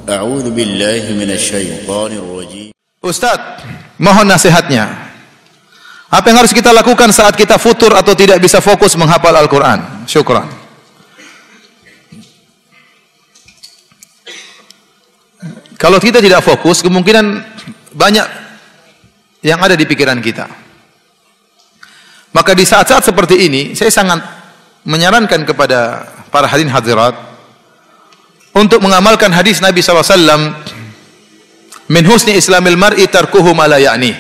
A'udzu billahi minasyaitonir rajim. Ustaz, mohon nasihatnya. Apa yang harus kita lakukan saat kita futur atau tidak bisa fokus menghafal Al-Quran? Syukran. Kalau kita tidak fokus, kemungkinan banyak yang ada di pikiran kita. Maka di saat-saat seperti ini, saya sangat menyarankan kepada para hadirin hadirat untuk mengamalkan hadis Nabi SAW, min husni islamil mar'i tarkuhu ma la ya'ni.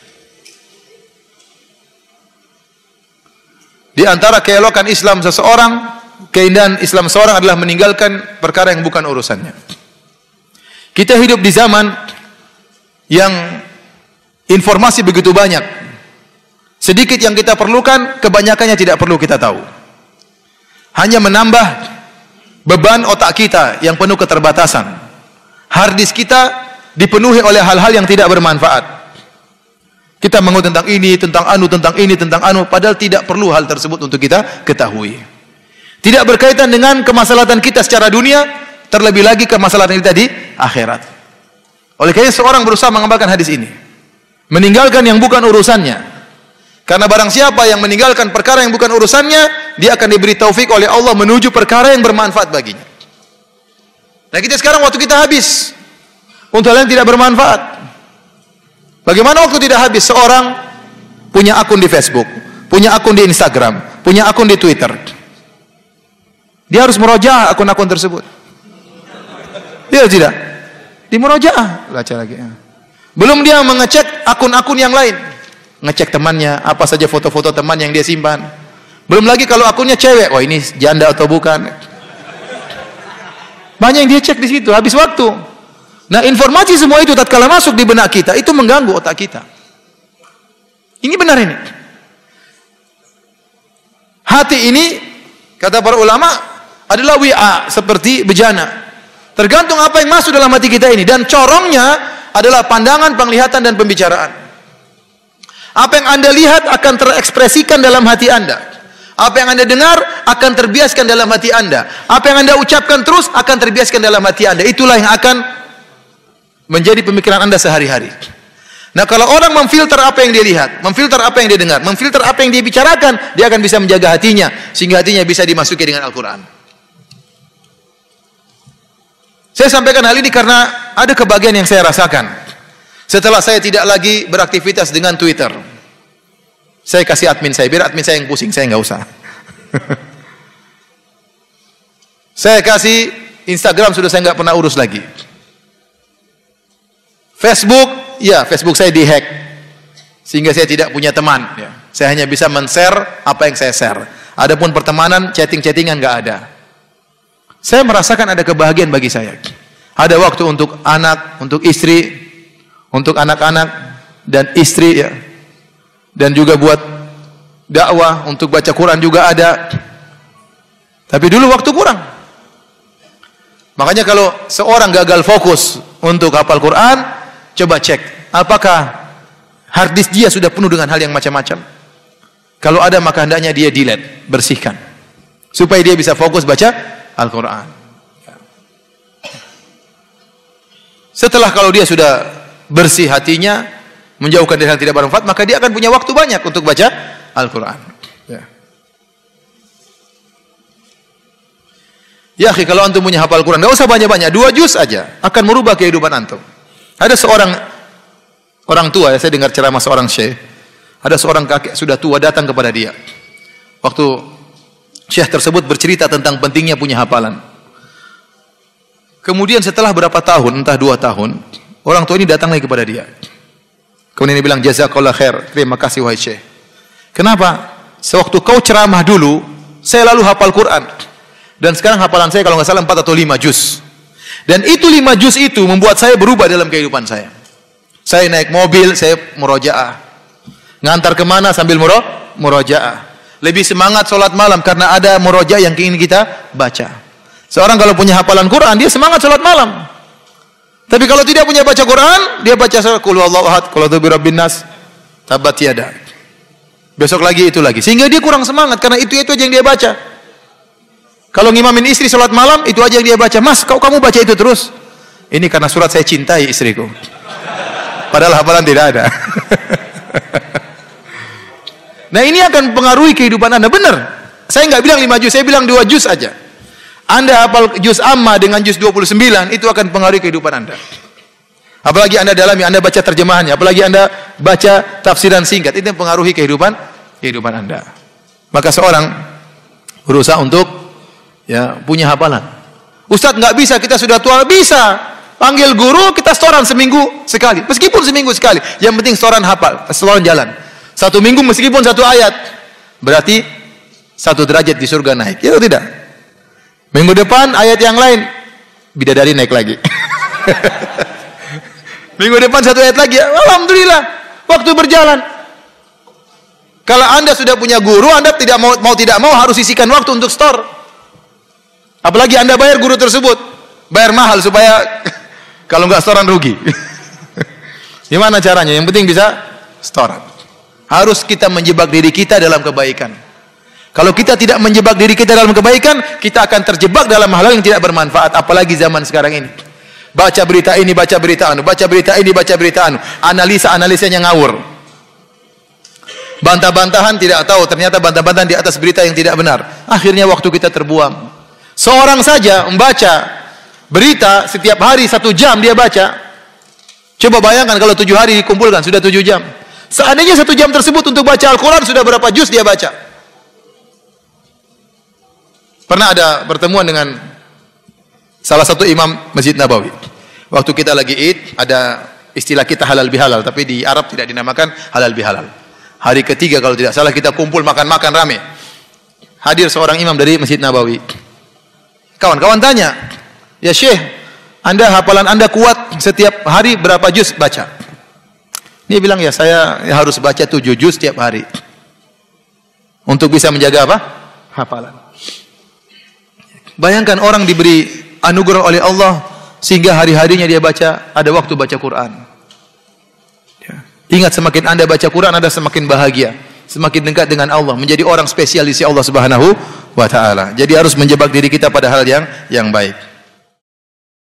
Di antara keelokan Islam seseorang, keindahan Islam seseorang adalah meninggalkan perkara yang bukan urusannya. Kita hidup di zaman yang informasi begitu banyak. Sedikit yang kita perlukan, kebanyakannya tidak perlu kita tahu. Hanya menambah beban otak kita yang penuh keterbatasan. Hard disk kita dipenuhi oleh hal-hal yang tidak bermanfaat. Kita mengutuk tentang ini, tentang anu, tentang ini, tentang anu, padahal tidak perlu hal tersebut untuk kita ketahui. Tidak berkaitan dengan kemaslahatan kita secara dunia, terlebih lagi kemaslahatan kita di akhirat. Oleh karena seorang berusaha mengamalkan hadis ini, meninggalkan yang bukan urusannya. Karena barang siapa yang meninggalkan perkara yang bukan urusannya, dia akan diberi taufik oleh Allah menuju perkara yang bermanfaat baginya. Nah, kita sekarang waktu kita habis untuk hal yang tidak bermanfaat. Bagaimana waktu tidak habis? Seorang punya akun di Facebook, punya akun di Instagram, punya akun di Twitter. Dia harus murojaah akun-akun tersebut. Dia tidak? Di murojaah, baca lagi. Belum dia mengecek akun-akun yang lain, ngecek temannya, apa saja foto-foto teman yang dia simpan. Belum lagi kalau akunnya cewek, oh ini janda atau bukan. Banyak yang dia cek di situ, habis waktu. Nah, informasi semua itu tatkala masuk di benak kita, itu mengganggu otak kita. Ini benar ini. Hati ini, kata para ulama, adalah wi'a, seperti bejana. Tergantung apa yang masuk dalam hati kita ini. Dan corongnya adalah pandangan, penglihatan, dan pembicaraan. Apa yang Anda lihat akan terekspresikan dalam hati Anda. Apa yang Anda dengar akan terbiaskan dalam hati Anda. Apa yang Anda ucapkan terus akan terbiaskan dalam hati Anda. Itulah yang akan menjadi pemikiran Anda sehari-hari. Nah, kalau orang memfilter apa yang dia lihat, memfilter apa yang dia dengar, memfilter apa yang dia bicarakan, dia akan bisa menjaga hatinya, sehingga hatinya bisa dimasuki dengan Al-Quran. Saya sampaikan hal ini karena ada kebahagiaan yang saya rasakan. Setelah saya tidak lagi beraktivitas dengan Twitter, saya kasih admin saya, biar admin saya yang pusing, saya nggak usah. Saya kasih Instagram, sudah saya nggak pernah urus lagi. Facebook, ya Facebook saya dihack, sehingga saya tidak punya teman. Ya. Saya hanya bisa men-share apa yang saya share. Adapun pertemanan, chatting-chattingan nggak ada. Saya merasakan ada kebahagiaan bagi saya. Ada waktu untuk anak, untuk istri, untuk anak-anak dan istri, ya. Dan juga buat dakwah, untuk baca Quran juga ada. Tapi dulu waktu kurang. Makanya kalau seorang gagal fokus untuk hafal Quran, coba cek, apakah hard disk dia sudah penuh dengan hal yang macam-macam. Kalau ada, maka hendaknya dia delete, bersihkan, supaya dia bisa fokus baca Al-Quran. Setelah kalau dia sudah bersih hatinya, menjauhkan dari hal tidak bermanfaat, maka dia akan punya waktu banyak untuk baca Al-Quran. Ya, kalau antum punya hafal Quran, enggak usah banyak-banyak, 2 juz aja akan merubah kehidupan antum. Ada seorang orang tua, ya, saya dengar ceramah seorang syekh. Ada seorang kakek sudah tua datang kepada dia. Waktu syekh tersebut bercerita tentang pentingnya punya hafalan. Kemudian setelah berapa tahun, entah 2 tahun, orang tua ini datang lagi kepada dia. Kemudian dia bilang, jazakallah khair, terima kasih wahai syekh. Kenapa? Sewaktu kau ceramah dulu, saya lalu hafal Quran. Dan sekarang hafalan saya kalau nggak salah 4 atau 5 juz. Dan itu 5 juz itu membuat saya berubah dalam kehidupan saya. Saya naik mobil, saya murojaah. Ngantar kemana sambil murojaah. Lebih semangat sholat malam karena ada murojaah yang ingin kita baca. Seorang kalau punya hafalan Quran, dia semangat sholat malam. Tapi kalau tidak punya baca Quran, dia baca qul huwallahu ahad, qul a'udzu birabbin nas, tabat yada. Besok lagi itu lagi. Sehingga dia kurang semangat karena itu aja yang dia baca. Kalau ngimamin istri sholat malam, itu aja yang dia baca. Mas, kamu baca itu terus. Ini karena surat saya cintai istriku. Padahal hafalan tidak ada. Nah ini akan pengaruhi kehidupan Anda. Benar. Saya nggak bilang 5 juz, saya bilang 2 juz aja. Anda hafal juz amma dengan juz 29, itu akan pengaruhi kehidupan Anda. Apalagi Anda dalami, Anda baca terjemahannya, apalagi Anda baca tafsiran singkat, itu yang pengaruhi kehidupan Anda. Maka seorang berusaha untuk punya hafalan. Ustadz nggak bisa, kita sudah tua. Bisa. Panggil guru, kita setoran seminggu sekali. Meskipun seminggu sekali. Yang penting setoran hafal, setoran jalan. 1 minggu meskipun 1 ayat. Berarti 1 derajat di surga naik. Ya atau tidak? Minggu depan ayat yang lain, bidadari naik lagi. Minggu depan 1 ayat lagi. Alhamdulillah. Waktu berjalan. Kalau Anda sudah punya guru, Anda tidak mau harus sisihkan waktu untuk store. Apalagi Anda bayar guru tersebut. Bayar mahal supaya kalau nggak setoran rugi. Gimana caranya? Yang penting bisa setoran. Harus kita menjebak diri kita dalam kebaikan. Kalau kita tidak menjebak diri kita dalam kebaikan, kita akan terjebak dalam hal yang tidak bermanfaat. Apalagi zaman sekarang ini. Baca berita ini, baca berita anu, baca berita ini, baca berita anu. Analisanya ngawur. Bantah-bantahan tidak tahu, ternyata bantah-bantahan di atas berita yang tidak benar. Akhirnya waktu kita terbuang. Seorang saja membaca berita setiap hari 1 jam dia baca. Coba bayangkan kalau 7 hari dikumpulkan sudah 7 jam. Seandainya 1 jam tersebut untuk baca Al-Quran, sudah berapa juz dia baca? Pernah ada pertemuan dengan salah satu imam Masjid Nabawi. Waktu kita lagi Id, ada istilah kita halal bihalal, tapi di Arab tidak dinamakan halal bihalal. Hari ketiga kalau tidak salah kita kumpul makan-makan rame. Hadir seorang imam dari Masjid Nabawi. Kawan-kawan tanya, "Ya Syekh, hafalan Anda kuat setiap hari berapa juz baca?" Dia bilang, "Ya saya harus baca 7 juz setiap hari." Untuk bisa menjaga apa? Hafalan. Bayangkan orang diberi anugerah oleh Allah sehingga hari-harinya dia baca, ada waktu baca Quran. Ingat, semakin Anda baca Quran, Anda semakin bahagia, semakin dekat dengan Allah, menjadi orang spesial di sisi Allah Subhanahu wa taala. Jadi harus menjebak diri kita pada hal yang baik.